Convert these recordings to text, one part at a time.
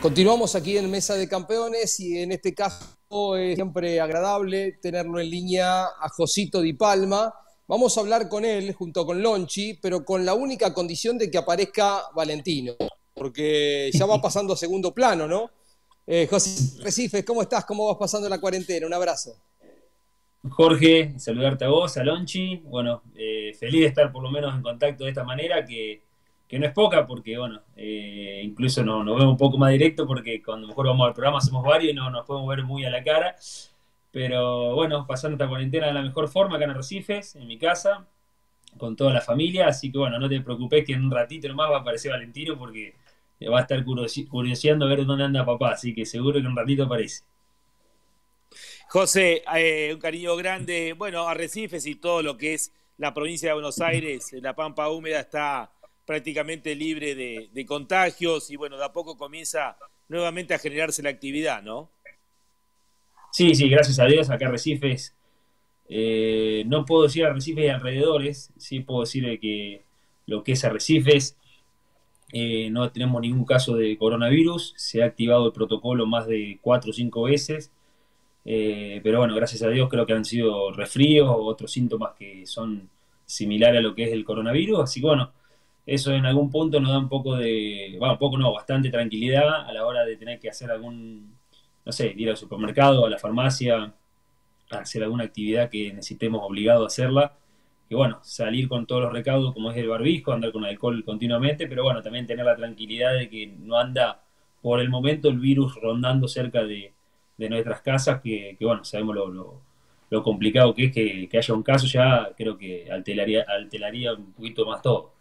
Continuamos aquí en Mesa de Campeones y en este caso es siempre agradable tenerlo en línea a Josito Di Palma. Vamos a hablar con él junto con Lonchi, pero con la única condición de que aparezca Valentino, porque ya va pasando a segundo plano, ¿no? José Recifes, ¿cómo estás? ¿Cómo vas pasando la cuarentena? Un abrazo. Jorge, saludarte a vos, a Lonchi. Bueno, feliz de estar por lo menos en contacto de esta manera, que no es poca, porque bueno, incluso nos vemos un poco más directo, porque cuando mejor vamos al programa somos varios y no nos podemos ver muy a la cara. Pero bueno, pasando esta cuarentena de la mejor forma acá en Arrecifes, en mi casa, con toda la familia. Así que bueno, no te preocupes que en un ratito nomás va a aparecer Valentino, porque va a estar curioseando a ver dónde anda papá. Así que seguro que en un ratito aparece. José, un cariño grande. Bueno, Arrecifes y todo lo que es la provincia de Buenos Aires, la Pampa Húmeda está prácticamente libre de contagios y bueno, de a poco comienza nuevamente a generarse la actividad, ¿no? Sí, sí, gracias a Dios, acá Arrecifes. No puedo decir Arrecifes y alrededores, sí puedo decir que lo que es Arrecifes, no tenemos ningún caso de coronavirus, se ha activado el protocolo más de 4 o 5 veces, pero bueno, gracias a Dios creo que han sido resfríos o otros síntomas que son similares a lo que es el coronavirus, así que bueno, eso en algún punto nos da un poco de, bueno, un poco no, bastante tranquilidad a la hora de tener que hacer algún, no sé, ir al supermercado, a la farmacia, a hacer alguna actividad que necesitemos obligado a hacerla. Y bueno, salir con todos los recaudos como es el barbijo, andar con alcohol continuamente, pero bueno, también tener la tranquilidad de que no anda por el momento el virus rondando cerca de nuestras casas, que bueno, sabemos lo complicado que es que haya un caso ya, creo que alteraría un poquito más todo.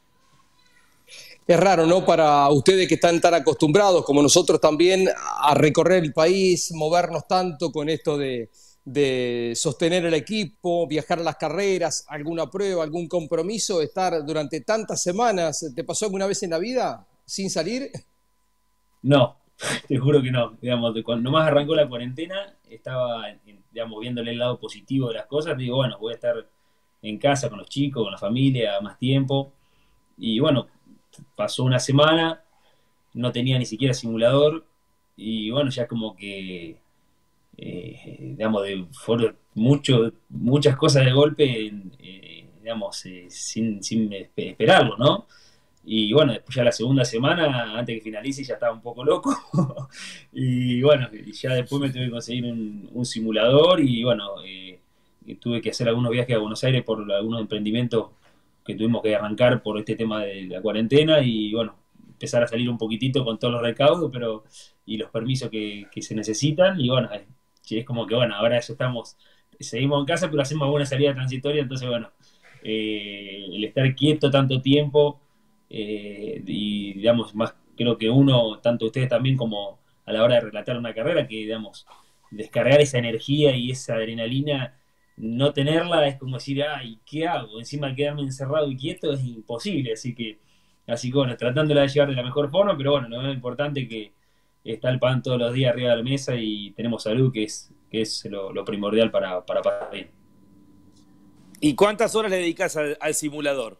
Es raro, ¿no? Para ustedes que están tan acostumbrados, como nosotros también, a recorrer el país, movernos tanto con esto de sostener el equipo, viajar a las carreras, alguna prueba, algún compromiso, estar durante tantas semanas. ¿Te pasó alguna vez en la vida sin salir? No, te juro que no. Digamos, cuando nomás arrancó la cuarentena, estaba, digamos, viéndole el lado positivo de las cosas. Digo, bueno, voy a estar en casa con los chicos, con la familia, más tiempo. Y bueno, pasó una semana, no tenía ni siquiera simulador. Y bueno, ya como que, digamos, fueron muchas cosas de golpe, digamos, sin esperarlo, ¿no? Y bueno, después ya la segunda semana, antes que finalice, ya estaba un poco loco. Y bueno, y ya después me tuve que conseguir un simulador y bueno, y tuve que hacer algunos viajes a Buenos Aires por algunos emprendimientos que tuvimos que arrancar por este tema de la cuarentena y bueno, empezar a salir un poquitito con todos los recaudos pero y los permisos que se necesitan. Y bueno, sí, es como que bueno, ahora ya estamos, seguimos en casa, pero hacemos alguna salida transitoria, entonces bueno, el estar quieto tanto tiempo, y digamos, más creo que uno, tanto ustedes también como a la hora de relatar una carrera, que digamos, descargar esa energía y esa adrenalina, no tenerla es como decir, ay, ¿qué hago? Encima quedarme encerrado y quieto es imposible, así que bueno, tratándola de llevar de la mejor forma, pero bueno, lo importante es que está el pan todos los días arriba de la mesa y tenemos salud, que es lo primordial para pasar bien. ¿Y cuántas horas le dedicas al simulador?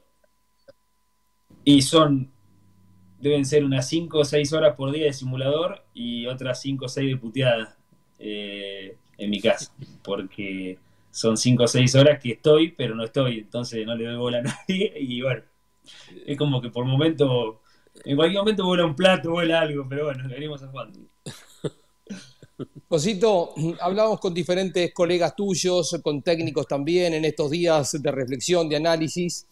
Y deben ser unas 5 o 6 horas por día de simulador y otras 5 o 6 de puteada, en mi casa, porque son 5 o 6 horas que estoy, pero no estoy, entonces no le doy bola a nadie y bueno, es como que por momento, en cualquier momento vuela un plato, vuela algo, pero bueno, venimos a fondo. Josito, hablábamos con diferentes colegas tuyos, con técnicos también en estos días de reflexión, de análisis,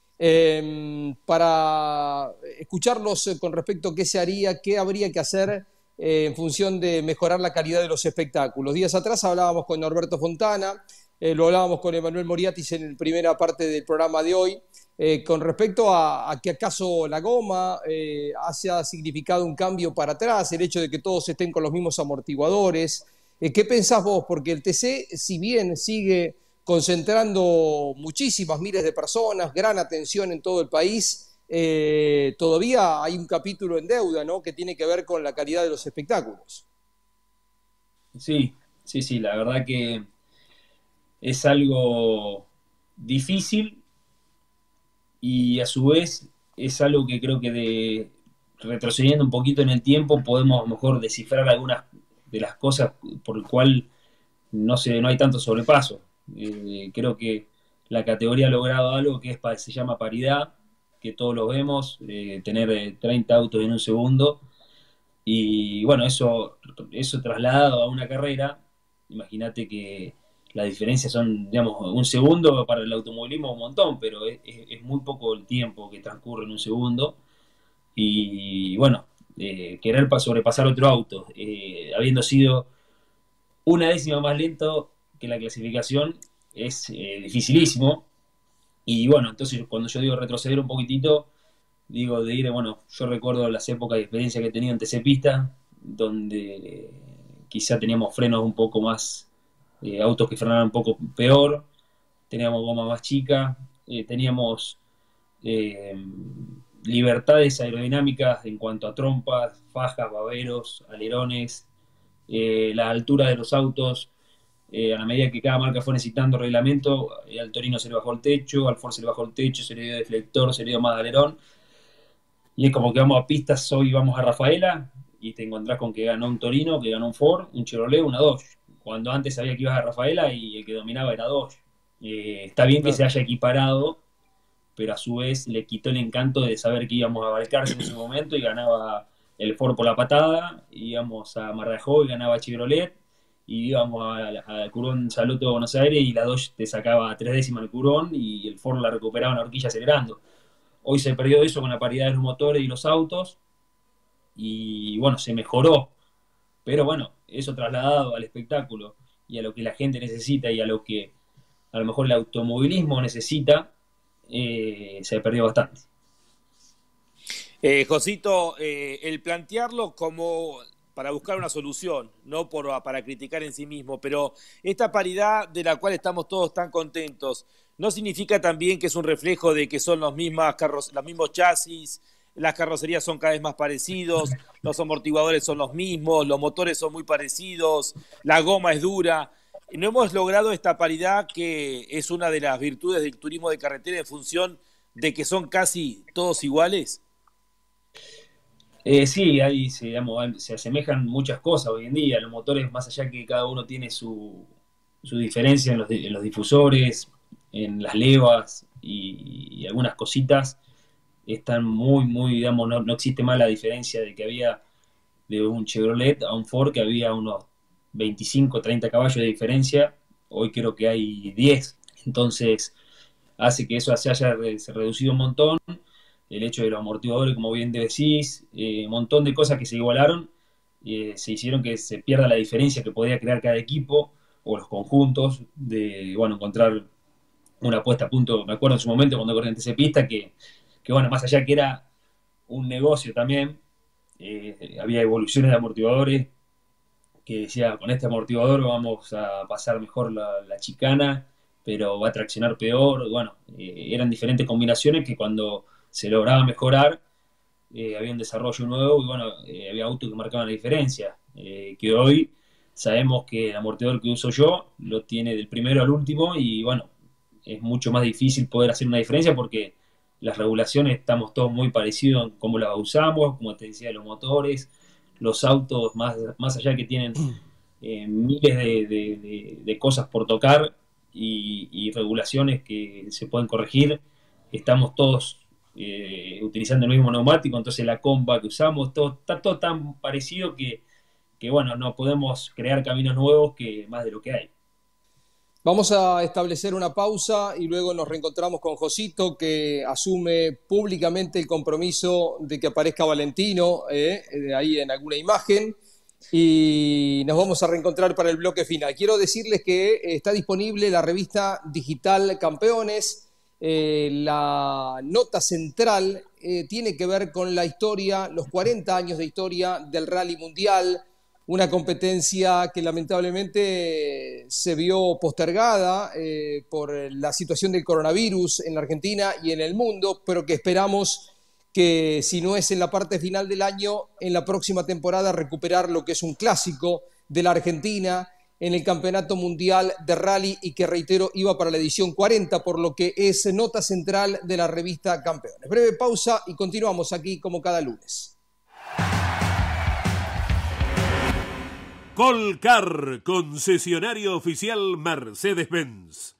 para escucharlos con respecto a qué se haría, qué habría que hacer en función de mejorar la calidad de los espectáculos. Días atrás hablábamos con Norberto Fontana, lo hablábamos con Emanuel Moriatis en la primera parte del programa de hoy, con respecto a que acaso la goma haya significado un cambio para atrás, el hecho de que todos estén con los mismos amortiguadores. ¿Qué pensás vos? Porque el TC, si bien sigue concentrando muchísimas miles de personas, gran atención en todo el país, todavía hay un capítulo en deuda, ¿no? Que tiene que ver con la calidad de los espectáculos. Sí, sí, sí, la verdad que es algo difícil y a su vez es algo que creo que retrocediendo un poquito en el tiempo, podemos a lo mejor descifrar algunas de las cosas por el cual no hay tanto sobrepaso. Creo que la categoría ha logrado algo que se llama paridad, que todos lo vemos, tener 30 autos en un segundo. Y bueno, eso trasladado a una carrera, imagínate que las diferencias son, digamos, un segundo para el automovilismo un montón, pero es muy poco el tiempo que transcurre en un segundo. Y bueno, querer sobrepasar otro auto, habiendo sido una décima más lento que la clasificación, es dificilísimo. Y bueno, entonces cuando yo digo retroceder un poquitito, digo de ir, bueno, yo recuerdo las épocas de experiencia que he tenido en TC Pista, donde quizá teníamos frenos un poco más, autos que frenaban un poco peor, teníamos goma más chica, teníamos libertades aerodinámicas en cuanto a trompas, fajas, baberos, alerones, la altura de los autos. A la medida que cada marca fue necesitando reglamento, al Torino se le bajó el techo, al Ford se le bajó el techo, se le dio deflector, se le dio más alerón. Y es como que vamos a pistas, hoy vamos a Rafaela y te encontrás con que ganó un Torino, que ganó un Ford, un Chevrolet, una Dodge. Cuando antes sabía que ibas a Rafaela y el que dominaba era Dodge. Está bien que se haya equiparado, pero a su vez le quitó el encanto de saber que íbamos a Balcarce en ese momento y ganaba el Ford por la patada, íbamos a Marrajó y ganaba Chevrolet, y íbamos al Curón Saluto de Buenos Aires y la Dodge te sacaba 3 décimas el Curón y el Ford la recuperaba en la horquilla acelerando. Hoy se perdió eso con la paridad de los motores y los autos y bueno, se mejoró, pero bueno, eso trasladado al espectáculo y a lo que la gente necesita y a lo que a lo mejor el automovilismo necesita, se perdió bastante. Josito, el plantearlo como para buscar una solución, no para criticar en sí mismo, pero esta paridad de la cual estamos todos tan contentos, ¿no significa también que es un reflejo de que son los mismos chasis, las carrocerías son cada vez más parecidos, los amortiguadores son los mismos, los motores son muy parecidos, la goma es dura? ¿No hemos logrado esta paridad que es una de las virtudes del turismo de carretera en función de que son casi todos iguales? Sí, ahí se asemejan muchas cosas hoy en día. Los motores, más allá que cada uno tiene su diferencia en los difusores, en las levas y algunas cositas, están muy, digamos, no existe más la diferencia de que había de un Chevrolet a un Ford, que había unos 25, 30 caballos de diferencia. Hoy creo que hay 10. Entonces hace que eso se haya reducido un montón. El hecho de los amortiguadores, como bien decís, un montón de cosas que se igualaron, se hicieron que se pierda la diferencia que podía crear cada equipo o los conjuntos, de bueno, encontrar una puesta a punto. Me acuerdo en su momento cuando corrí en TC Pista que bueno, más allá que era un negocio también, había evoluciones de amortiguadores que decía, con este amortiguador vamos a pasar mejor la chicana, pero va a traccionar peor. Bueno, eran diferentes combinaciones que cuando se lograba mejorar, había un desarrollo nuevo y bueno, había autos que marcaban la diferencia, que hoy sabemos que el amortiguador que uso yo lo tiene del primero al último y bueno, es mucho más difícil poder hacer una diferencia porque las regulaciones estamos todos muy parecidos en cómo las usamos, como te decía, los motores, los autos, más allá que tienen miles de cosas por tocar y regulaciones que se pueden corregir, estamos todos utilizando el mismo neumático, entonces la comba que usamos, está todo tan parecido que bueno, no podemos crear caminos nuevos que más de lo que hay. Vamos a establecer una pausa y luego nos reencontramos con Josito, que asume públicamente el compromiso de que aparezca Valentino ahí en alguna imagen, y nos vamos a reencontrar para el bloque final. Quiero decirles que está disponible la revista digital Campeones. La nota central tiene que ver con la historia, los 40 años de historia del Rally Mundial, una competencia que lamentablemente se vio postergada por la situación del coronavirus en la Argentina y en el mundo, pero que esperamos que, si no es en la parte final del año, en la próxima temporada recuperar lo que es un clásico de la Argentina en el Campeonato Mundial de Rally, y que, reitero, iba para la edición 40, por lo que es nota central de la revista Campeones. Breve pausa y continuamos aquí como cada lunes. Volcar, concesionario oficial Mercedes-Benz.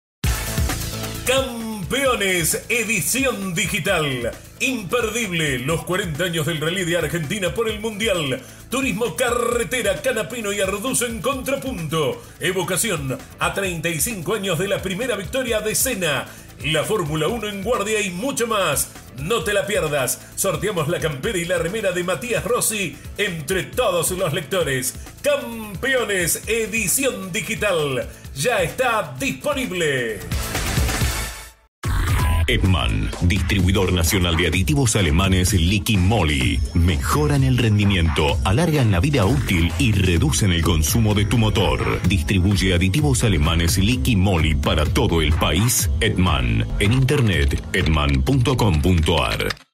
Campeones, edición digital. Imperdible, los 40 años del Rally de Argentina por el Mundial. Turismo carretera, Canapino y Arduzo en contrapunto. Evocación a 35 años de la primera victoria de Senna. La Fórmula 1 en guardia y mucho más. No te la pierdas. Sorteamos la campera y la remera de Matías Rossi entre todos los lectores. Campeones, edición digital. Ya está disponible. Edman, distribuidor nacional de aditivos alemanes Liqui Moly. Mejoran el rendimiento, alargan la vida útil y reducen el consumo de tu motor. Distribuye aditivos alemanes Liqui Moly para todo el país. Edman. En internet, edman.com.ar.